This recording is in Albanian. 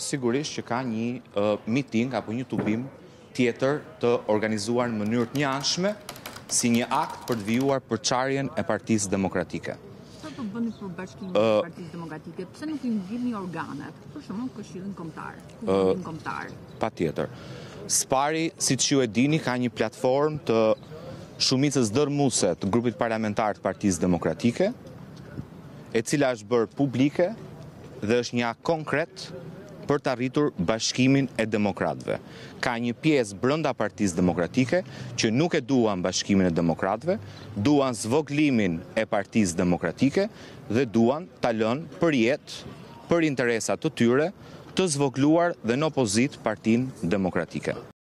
Sigurisht që ka një miting apo një tubim tjetër të organizuar në mënyrë të njëanshme si një akt për të vijuar përçarjen e Partisë Demokratike. Çfarë po bëni për bashkimin e Partisë Demokratike? Pse nuk i ngjillni organet? Për shembull Këshillin Kombëtar, Kuvendin Kombëtar. Patjetër. Spari, siç ju e dini, ka një platformë të shumicës dërmuese të grupit parlamentar të Partisë Demokratike, e cila është bërë publike dhe është një akt konkret për të arritur bashkimin e demokratëve. Ka një pjesë brenda Partisë Demokratike që nuk e duan bashkimin e demokratëve, duan zvoglimin e Partisë Demokratike dhe duan ta lënë përjetë për interesat të tyre të zvogluar dhe në opozit Partinë Demokratike.